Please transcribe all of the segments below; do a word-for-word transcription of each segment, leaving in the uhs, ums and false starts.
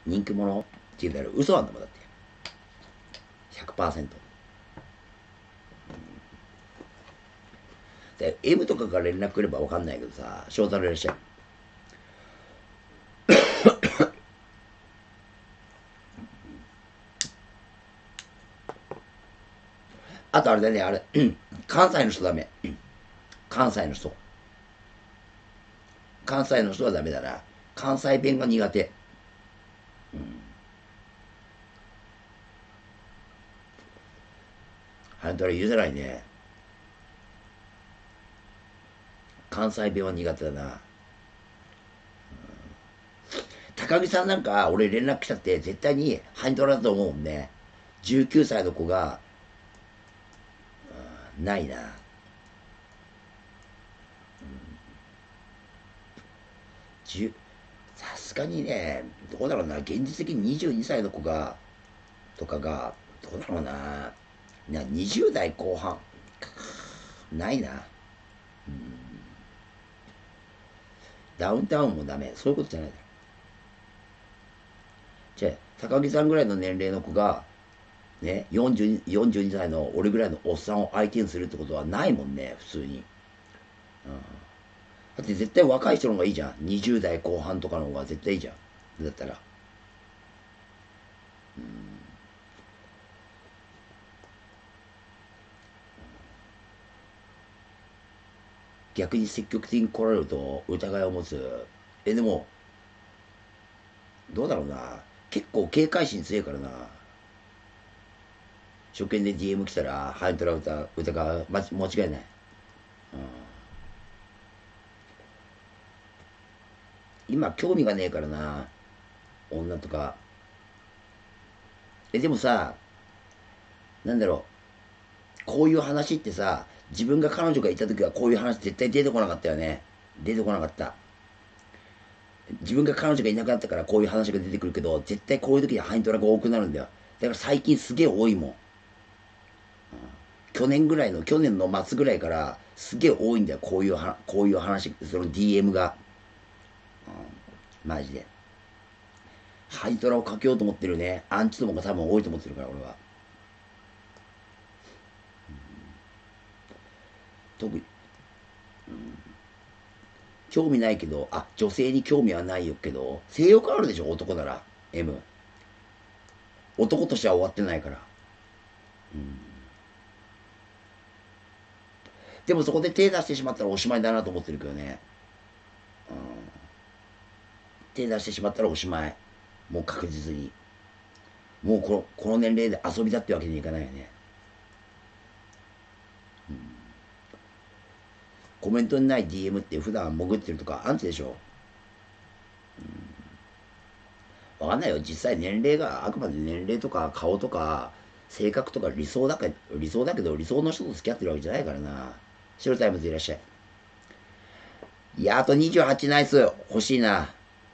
人気者って言うたら嘘なんだもん、だって。ひゃくパーセント。で M とかから連絡来れば分かんないけどさ、翔太郎いらっしゃい。あとあれだね、あれ、うん、関西の人ダメ。うん、関西の人。関西の人はダメだな。関西弁が苦手。うん。あんたら許せないね。関西弁は苦手だな。高木さんなんか、俺連絡来たって絶対にハイドラだと思うもんね。じゅうきゅうさいの子が、ないな。さすがにね、どうだろうな、現実的ににじゅうにさいの子が、とかが、どうだろうな、なにじゅう代後半、ないな。うん、ダウンタウンもダメ。そういうことじゃないだろ。じゃあ、高木さんぐらいの年齢の子が、ね、よんじゅう、よんじゅうにさいの俺ぐらいのおっさんを相手にするってことはないもんね、普通に。うん、だって絶対若い人の方がいいじゃん。にじゅう代後半とかの方が絶対いいじゃん。だったら。うん、逆に積極的に来られると疑いを持つ。え、でも、どうだろうな。結構警戒心強いからな。初見で ディーエム 来たら、ハイトラ歌、歌が間違いない。うん、今、興味がねえからな。女とか。え、でもさ、なんだろう。こういう話ってさ、自分が彼女がいた時はこういう話絶対出てこなかったよね。出てこなかった。自分が彼女がいなくなったからこういう話が出てくるけど、絶対こういう時にハイトラが多くなるんだよ。だから最近すげえ多いもん。去年ぐらいの、去年の末ぐらいからすげえ多いんだよ。こういうは、こういう話、その ディーエム が。うん、マジで。ハイトラをかけようと思ってるね。アンチ友が多分多いと思ってるから、俺は。特に、興味ないけど、あ、女性に興味はないよけど、性欲あるでしょ、男なら。M。男としては終わってないから。うん、でもそこで手出してしまったらおしまいだなと思ってるけどね。うん、手出してしまったらおしまい。もう確実に。もうこの、この年齢で遊びだってわけにいかないよね。コメントにない ディーエム って普段潜ってるとかアンチでしょ。わかんないよ。実際年齢が、あくまで年齢とか顔とか性格とか理想だけ理想だけど理想の人と付き合ってるわけじゃないからな。白タイムズいらっしゃい。いや、あとにじゅうはちナイス。欲しいな。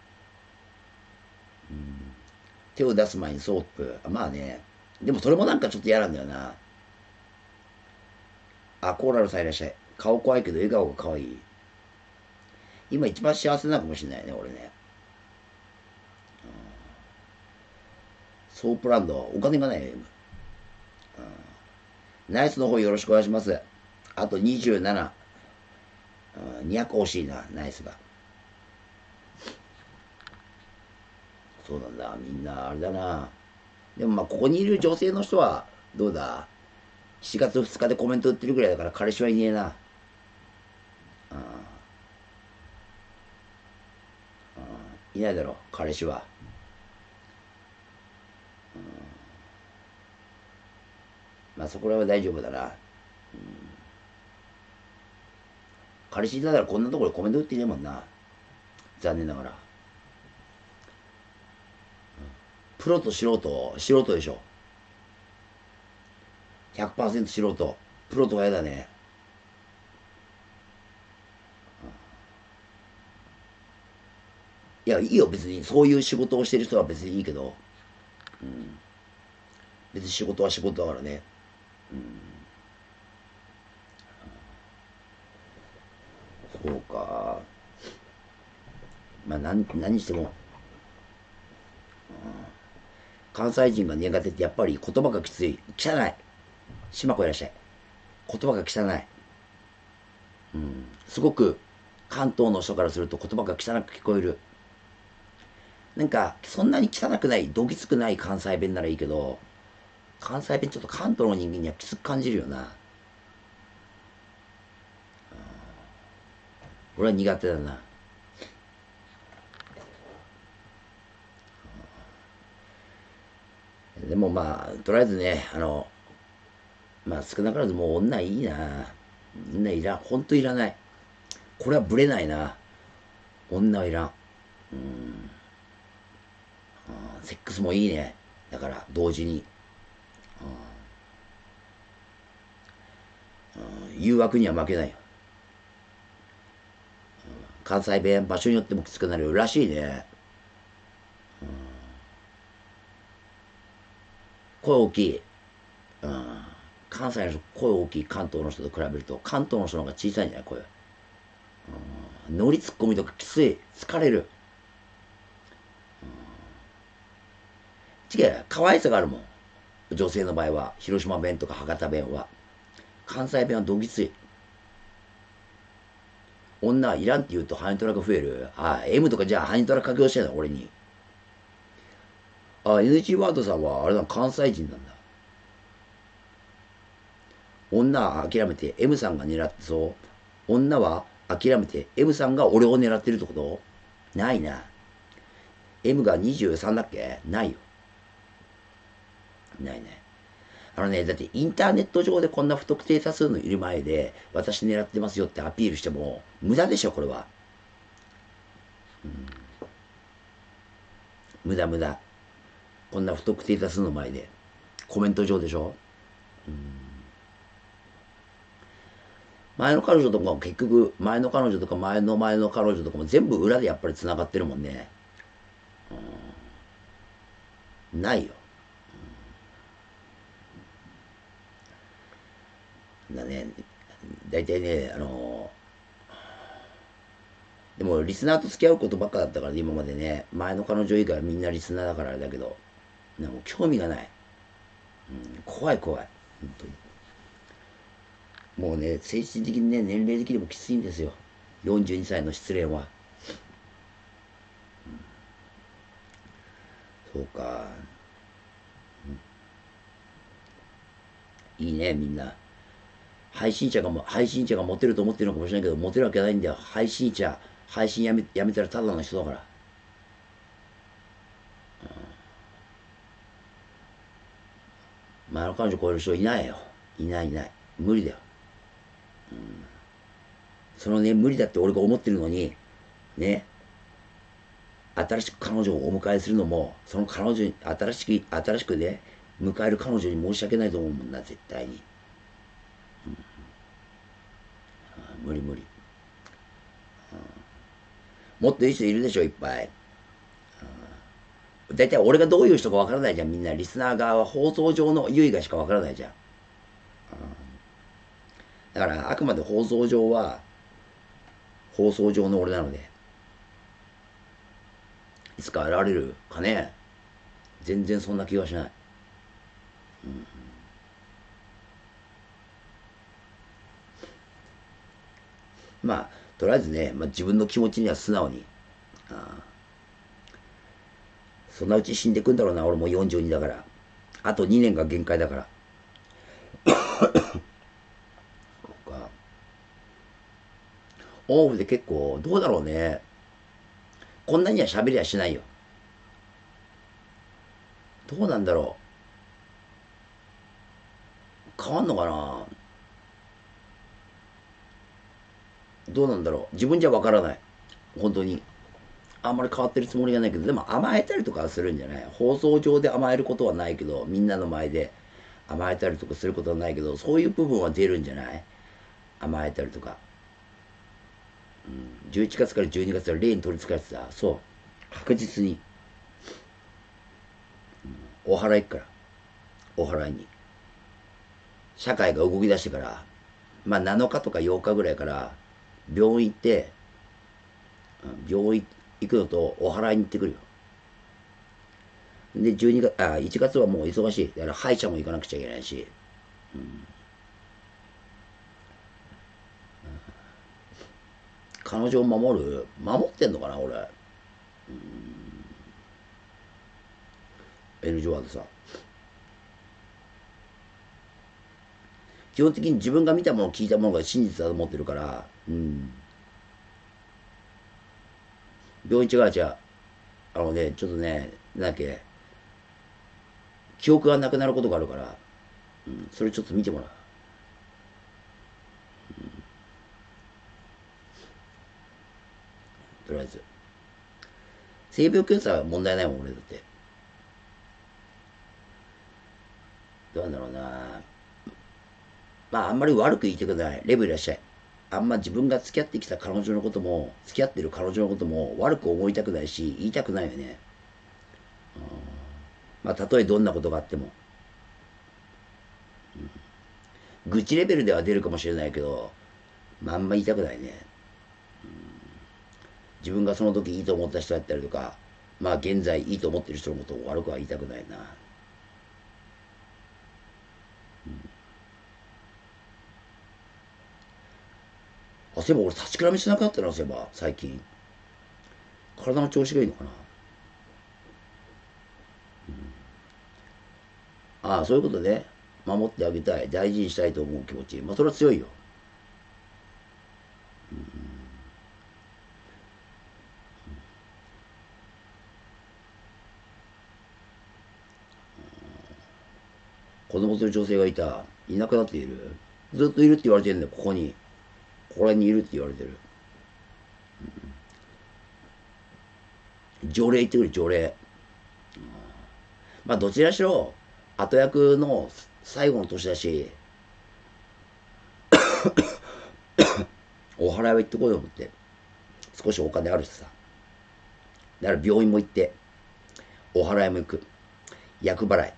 手を出す前にソープ。まあね。でもそれもなんかちょっと嫌なんだよな。あ、コーラルさんいらっしゃい。顔怖いけど笑顔が可愛い。今一番幸せなのかもしれないね、俺ね。ソープランド、お金がないよ、今。ナイスの方よろしくお願いします。あとにじゅうなな。にひゃく惜しいな、ナイスが。そうなんだ、みんなあれだな。でもまあ、ここにいる女性の人は、どうだ、しちがつふつかでコメント売ってるぐらいだから彼氏はいねえな。いないだろ、彼氏は。まあそこらは大丈夫だな。彼氏いたらこんなところでコメント打ってねえもんな。残念ながら。プロと素人、素人でしょ。ひゃくパーセント 素人。プロとは嫌だね。いや、いいよ、別に。そういう仕事をしてる人は別にいいけど。別に仕事は仕事だからね。そうか。まあ、何、何しても、 関西人が苦手ってやっぱり言葉がきつい。汚い。島子いらっしゃい。言葉が汚い。うん。すごく関東の人からすると言葉が汚く聞こえる。なんか、そんなに汚くない、どぎつくない関西弁ならいいけど、関西弁ちょっと関東の人間にはきつく感じるよな。俺は苦手だな。でもまあ、とりあえずね、あの、まあ少なからずもう女いいな。女いらん。ほんといらない。これはブレないな。女はいらん。うん。セックスもいいね。だから、同時に。誘惑には負けないよ。関西弁、場所によってもきつくなるらしいね。声大きい。うん。関西の人、声大きい関東の人と比べると、関東の人の方が小さいんじゃない声。ノリツッコミとかきつい。疲れる。違う、可愛さがあるもん。女性の場合は、広島弁とか博多弁は。関西弁はどぎつい。女はいらんって言うとハニトラが増える。ああ、M とかじゃあハニトラ書き教えない俺に。ああ、エヌジー ワードさんはあれだ、関西人なんだ。女は諦めて M さんが狙ってそう。女は諦めて M さんが俺を狙ってるってこと？ないな。M がにじゅうさんだっけ？ないよ。ないね。あのね、だってインターネット上でこんな不特定多数のいる前で、私狙ってますよってアピールしても、無駄でしょ、これは。うん、無駄無駄。こんな不特定多数の前で。コメント上でしょ。うん、前の彼女とかも結局、前の彼女とか前の前の彼女とかも全部裏でやっぱり繋がってるもんね。うん、ないよ。だね、大体ね、あのでもリスナーと付き合うことばっかだったからね、今までね。前の彼女以外はみんなリスナーだからあれだけど、でも興味がない。うん、怖い怖い。本当に。もうね、精神的にね、年齢的にもきついんですよ。よんじゅうにさいの失恋は。そうか。いいね、みんな。配信者がも、配信者がモテると思ってるのかもしれないけど、モテるわけないんだよ。配信者、配信やめ、やめたらただの人だから。前の彼女超える人いないよ。いないいない。無理だよ。そのね、無理だって俺が思ってるのに、ね、新しく彼女をお迎えするのも、その彼女に、新しく、新しくね、迎える彼女に申し訳ないと思うもんな、絶対に。無理無理。もっといい人いるでしょ、いっぱい。大体俺がどういう人かわからないじゃん、みんな。リスナー側は放送上の優位がしかわからないじゃん。だから、あくまで放送上は、放送上の俺なので、いつか現れるかね。全然そんな気はしない。まあ、とりあえずね、まあ、自分の気持ちには素直に。あそんなうち死んでくんだろうな、俺もよんじゅうにだから。あとにねんが限界だから。オフで結構、どうだろうね。こんなには喋りはしないよ。どうなんだろう。変わんのかな。どうなんだろう。自分じゃわからない。本当に。あんまり変わってるつもりがないけど、でも甘えたりとかはするんじゃない？放送上で甘えることはないけど、みんなの前で甘えたりとかすることはないけど、そういう部分は出るんじゃない？甘えたりとか。うん、じゅういちがつからじゅうにがつは例に取りつかれてた。そう。確実に。お祓い行くから。お祓いに。社会が動き出してから、まあなのかとかようかぐらいから病院行って、病院行くのとお祓いに行ってくるよ。 で、じゅうにがつ、あ、いちがつはもう忙しい。だから歯医者も行かなくちゃいけないし。うん、彼女を守る守ってんのかな、俺。エヌジョアでさ。基本的に自分が見たもの、聞いたものが真実だと思ってるから、うん。病院違う違う。あのね、ちょっとね、なんだっけ、記憶がなくなることがあるから、うん、それちょっと見てもらう。とりあえず。性病検査は問題ないもん、俺だって。どうなんだろうな。まあ、あんまり悪く言いたくない。レベルいらっしゃい。あんま自分が付き合ってきた彼女のことも、付き合ってる彼女のことも悪く思いたくないし、言いたくないよね。まあ、たとえどんなことがあっても。愚痴レベルでは出るかもしれないけど、まあ、あんま言いたくないね。自分がその時いいと思った人だったりとか、まあ現在いいと思ってる人のことを悪くは言いたくないな。あ、そういえば俺立ちくらみしなくなったな、そういえば最近。体の調子がいいのかな。ああ、そういうことね。守ってあげたい。大事にしたいと思う気持ち。まあそれは強いよ。子供という女性がいた。いなくなっている。ずっといるって言われてるんだよ、ここに。ここら辺にいるって言われてる。条例言ってくる、条例。まあどちらしろ、後役の最後の年だし、お払いは行ってこいよ思って。少しお金あるしさ。だから病院も行って、お払いも行く。厄払い。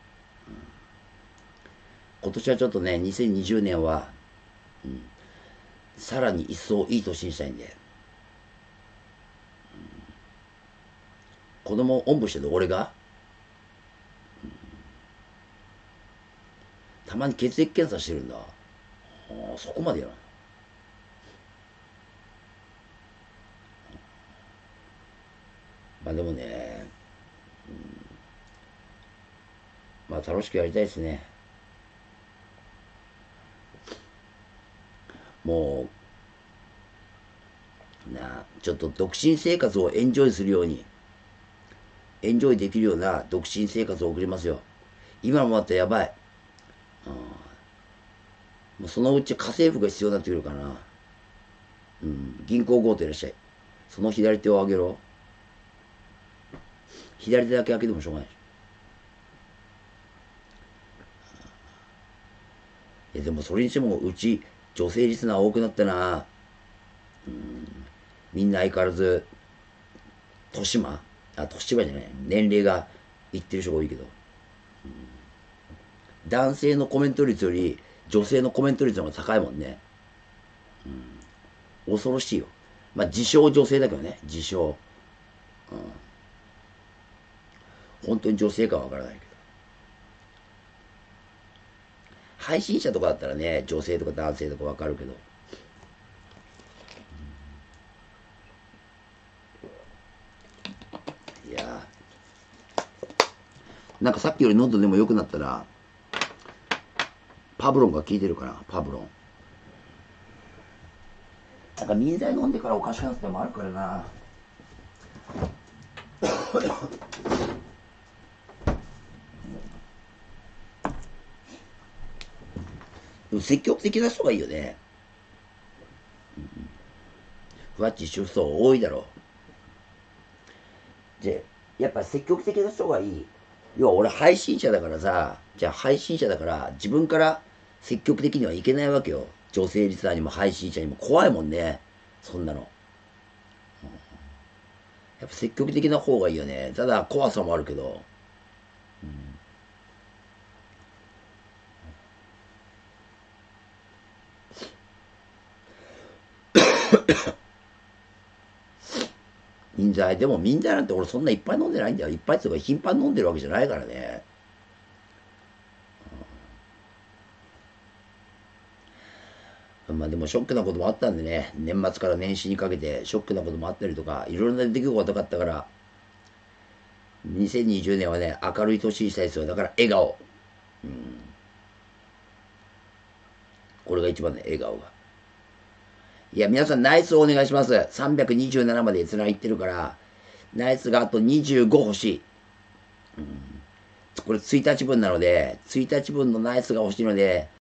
今年はちょっとね、にせんにじゅうねんは、うん、さらに一層いい年にしたいんで。子供をおんぶしてる俺が、たまに血液検査してるんだ。ああ、そこまでやな。まあでもね、まあ楽しくやりたいですね。もう、な、ちょっと独身生活をエンジョイするように、エンジョイできるような独身生活を送りますよ。今のままだとやばい。もうそのうち家政婦が必要になってくるかな。うん、銀行強盗いらっしゃい。その左手を上げろ。左手だけ開けてもしょうがない。いやでもそれにしてもうち女性リスナー多くなったな。みんな相変わらず豊島、あ、豊島じゃない、年齢がいってる人が多いけど、男性のコメント率より女性のコメント率の方が高いもんね。恐ろしいよ。まあ自称女性だけどね、自称。本当に女性かはわからないけど、配信者とかだったらね、女性とか男性とかわかるけど、いやー、なんかさっきより喉でも良くなったら、パブロンが効いてるかな、パブロン。なんか水剤飲んでからおかしくなったのもあるからな。でも積極的な人がいいよね。ふわっち主婦層多いだろう。で、やっぱ積極的な人がいい。要は俺配信者だからさ、じゃあ配信者だから自分から積極的にはいけないわけよ。女性リスナーにも配信者にも怖いもんね。そんなの。やっぱ積極的な方がいいよね。ただ怖さもあるけど。 ミンザイ。でもミンザイなんて俺そんないっぱい飲んでないんだよ。いっぱいっていうか頻繁に飲んでるわけじゃないからね。まあでもショックなこともあったんでね、年末から年始にかけてショックなこともあったりとか、いろいろな出来事があったから、にせんにじゅうねんはね、明るい年にしたいですよ。だから笑顔。うん。これが一番ね、笑顔が。いや、皆さんナイスをお願いします。さんびゃくにじゅうななまで閲覧いってるから、ナイスがあとにじゅうご欲しい。うん。これついたちぶんなので、ついたちぶんのナイスが欲しいので、